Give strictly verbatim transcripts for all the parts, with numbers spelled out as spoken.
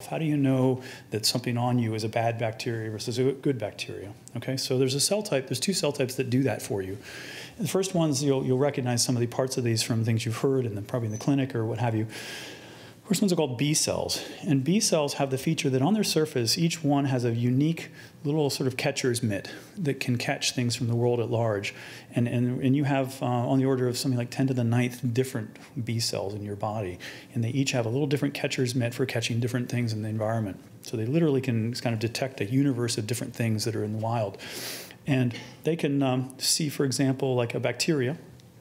How do you know that something on you is a bad bacteria versus a good bacteria? Okay, so there's a cell type, there's two cell types that do that for you. The first ones, you'll, you'll recognize some of the parts of these from things you've heard and then probably in the clinic or what have you. First ones are called B cells. And B cells have the feature that on their surface, each one has a unique little sort of catcher's mitt that can catch things from the world at large. And, and, and you have uh, on the order of something like ten to the ninth different B cells in your body. And they each have a little different catcher's mitt for catching different things in the environment. So they literally can kind of detect a universe of different things that are in the wild. And they can um, see, for example, like a bacteria.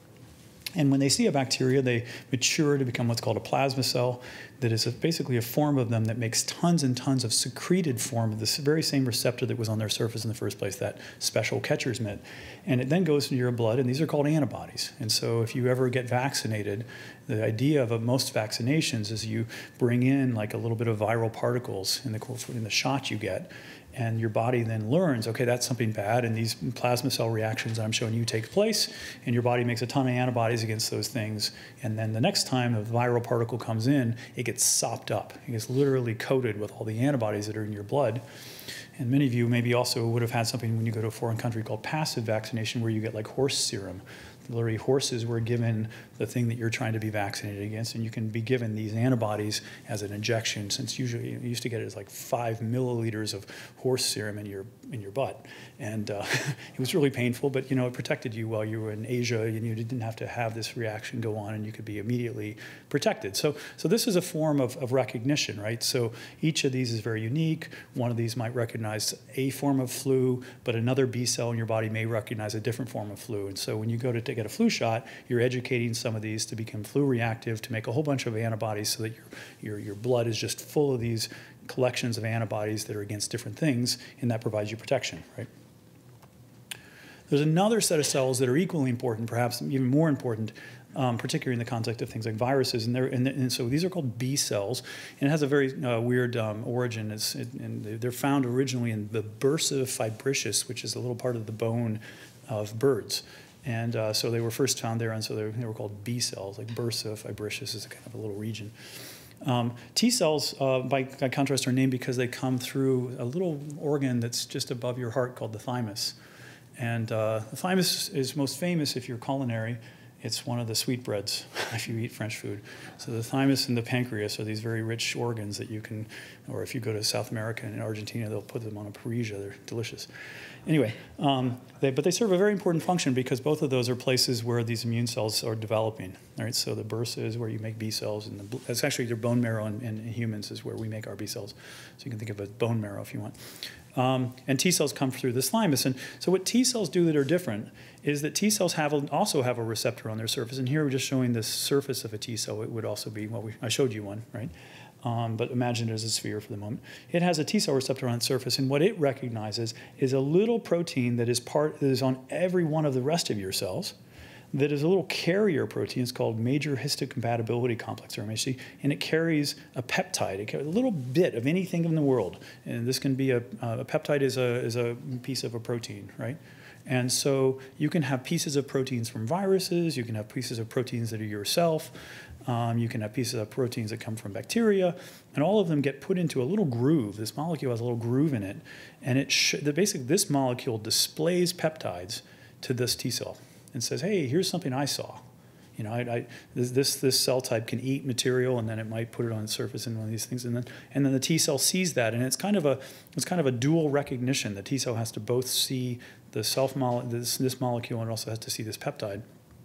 And when they see a bacteria, they mature to become what's called a plasma cell that is a, basically a form of them that makes tons and tons of secreted form of this very same receptor that was on their surface in the first place, that special catcher's mitt. And it then goes into your blood, and these are called antibodies. And so if you ever get vaccinated, the idea of most vaccinations is you bring in like a little bit of viral particles in the, in the shot you get, and your body then learns, okay, that's something bad, and these plasma cell reactions I'm showing you take place, and your body makes a ton of antibodies against those things, and then the next time a viral particle comes in, it gets sopped up. It gets literally coated with all the antibodies that are in your blood. And many of you maybe also would have had something when you go to a foreign country called passive vaccination, where you get like horse serum. Literally, horses were given the thing that you're trying to be vaccinated against, and you can be given these antibodies as an injection. Since usually you used to get it as like five milliliters of horse serum in your in your butt, and uh, it was really painful. But you know, it protected you while you were in Asia, and you didn't have to have this reaction go on, and you could be immediately protected. So, so this is a form of, of recognition, right? So each of these is very unique. One of these might recognize a form of flu, but another B cell in your body may recognize a different form of flu. And so when you go to take get a flu shot, you're educating some of these to become flu reactive, to make a whole bunch of antibodies so that your, your, your blood is just full of these collections of antibodies that are against different things, and that provides you protection, right? There's another set of cells that are equally important, perhaps even more important, um, particularly in the context of things like viruses. And, and, and so these are called B cells, and it has a very uh, weird um, origin. It's, it, and they're found originally in the bursa fibricius, which is a little part of the bone of birds. And uh, so they were first found there, and so they were, they were called B cells, like bursa fibricius is a kind of a little region. Um, T cells, uh, by, by contrast, are named because they come through a little organ that's just above your heart called the thymus. And uh, the thymus is most famous if you're culinary. It's one of the sweetbreads if you eat French food. So the thymus and the pancreas are these very rich organs that you can, or if you go to South America and in Argentina, they'll put them on a parrilla. They're delicious. Anyway, um, they, but they serve a very important function because both of those are places where these immune cells are developing. All right, so the bursa is where you make B cells, and the, it's actually your bone marrow in, in humans is where we make our B cells. So you can think of it as bone marrow if you want. Um, and T cells come through the thymus. And so what T cells do that are different is that T cells have a, also have a receptor on their surface. And here we're just showing the surface of a T cell. It would also be, well, we, I showed you one, right? Um, but imagine it as a sphere for the moment. It has a T cell receptor on its surface, and what it recognizes is a little protein that is part that is on every one of the rest of your cells. That is a little carrier protein. It's called major histocompatibility complex, or M H C, and it carries a peptide. It carries a little bit of anything in the world, and this can be a, a peptide is a is a piece of a protein, right? And so you can have pieces of proteins from viruses. You can have pieces of proteins that are yourself. Um, you can have pieces of proteins that come from bacteria, and all of them get put into a little groove. This molecule has a little groove in it, and it sh the basic this molecule displays peptides to this T cell and says, "Hey, here's something I saw. You know, I, I, this this cell type can eat material, and then it might put it on the surface in one of these things, and then and then the T cell sees that, and it's kind of a it's kind of a dual recognition. The T cell has to both see the self mole this this molecule, and it also has to see this peptide."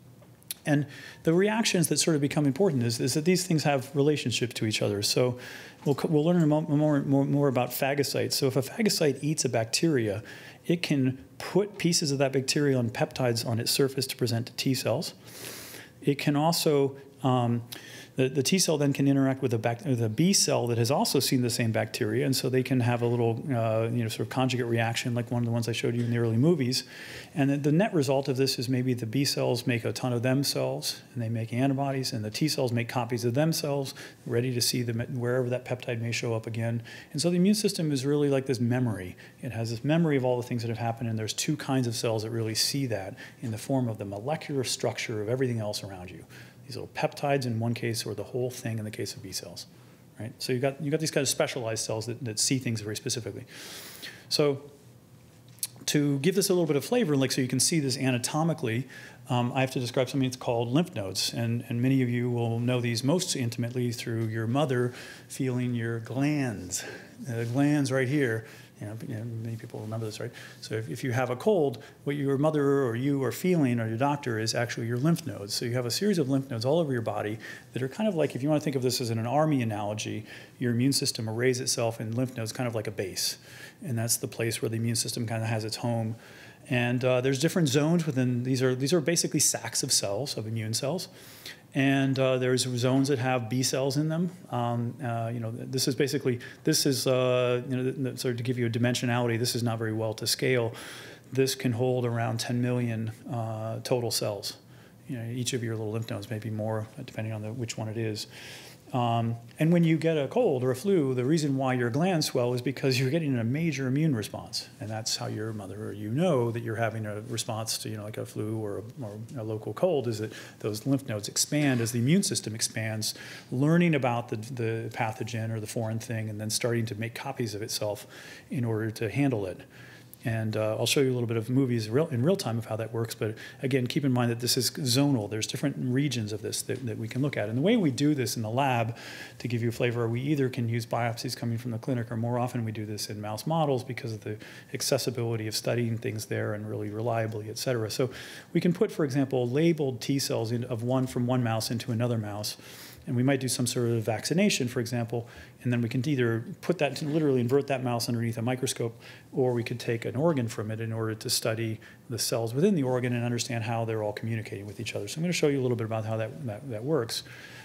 And the reactions that sort of become important is, is that these things have relationships to each other. So we'll, we'll learn more, more, more about phagocytes. So if a phagocyte eats a bacteria, it can put pieces of that bacteria on peptides on its surface to present to T cells. It can also, um, the, the T cell then can interact with a, bac with a B cell that has also seen the same bacteria, and so they can have a little, uh, you know, sort of conjugate reaction like one of the ones I showed you in the early movies. And the, the net result of this is maybe the B cells make a ton of themselves, and they make antibodies, and the T cells make copies of themselves, ready to see them wherever that peptide may show up again. And so the immune system is really like this memory. It has this memory of all the things that have happened, and there's two kinds of cells that really see that in the form of the molecular structure of everything else around you. These little peptides in one case, or the whole thing in the case of B cells. right? So you got you got these kind of specialized cells that, that see things very specifically. So to give this a little bit of flavor, like so you can see this anatomically, um, I have to describe something that's called lymph nodes, and and many of you will know these most intimately through your mother feeling your glands, the glands right here. You know, you know, many people remember this, right? So if, if you have a cold, what your mother or you are feeling, or your doctor, is actually your lymph nodes. So you have a series of lymph nodes all over your body that are kind of like, if you want to think of this as an army analogy, your immune system arrays itself in lymph nodes kind of like a base. And that's the place where the immune system kind of has its home. And uh, there's different zones within, these are, these are basically sacks of cells, of immune cells. And uh, there's zones that have B cells in them. Um, uh, you know, this is basically, this is, uh, you know, sort of to give you a dimensionality, this is not very well to scale. This can hold around ten million uh, total cells. You know, each of your little lymph nodes, maybe more, depending on the, which one it is. Um, and when you get a cold or a flu, the reason why your glands swell is because you're getting a major immune response. And that's how your mother or you know that you're having a response to, you know, like a flu or a, or a local cold, is that those lymph nodes expand as the immune system expands, learning about the, the pathogen or the foreign thing, and then starting to make copies of itself in order to handle it. And uh, I'll show you a little bit of movies real, in real time of how that works. But again, keep in mind that this is zonal. There's different regions of this that, that we can look at. And the way we do this in the lab, to give you a flavor, we either can use biopsies coming from the clinic, or more often we do this in mouse models because of the accessibility of studying things there and really reliably, et cetera. So we can put, for example, labeled T cells in, of one from one mouse into another mouse. And we might do some sort of vaccination, for example, and then we can either put that, literally invert that mouse underneath a microscope, or we could take an organ from it in order to study the cells within the organ and understand how they're all communicating with each other. So I'm going to show you a little bit about how that, that, that works.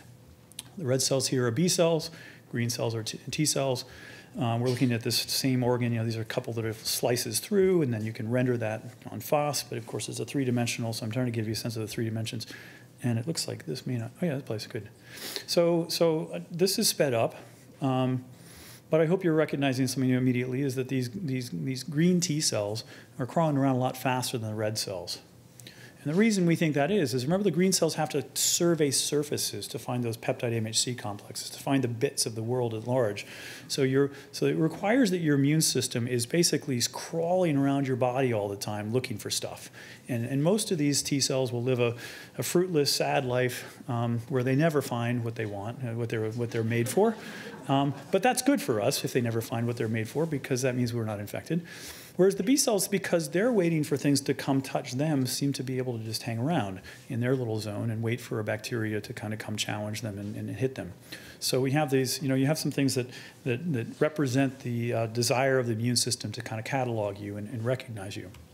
The red cells here are B cells, green cells are T cells. Um, we're looking at this same organ. You know, these are a couple that are slices through, and then you can render that on phos, but of course it's a three-dimensional, so I'm trying to give you a sense of the three dimensions. And it looks like this may not, oh yeah, this place is good. So, so uh, this is sped up, um, but I hope you're recognizing something immediately, is that these, these, these green T cells are crawling around a lot faster than the red cells. And the reason we think that is, is remember the green cells have to survey surfaces to find those peptide M H C complexes, to find the bits of the world at large. So, you're, so it requires that your immune system is basically crawling around your body all the time looking for stuff. And, and most of these T cells will live a, a fruitless, sad life um, where they never find what they want, uh, what, they're, what they're made for. Um, but that's good for us if they never find what they're made for, because that means we're not infected. Whereas the B cells, because they're waiting for things to come touch them, seem to be able to just hang around in their little zone and wait for a bacteria to kind of come challenge them and, and hit them. So we have these, you know, you have some things that, that, that represent the uh, desire of the immune system to kind of catalog you and, and recognize you.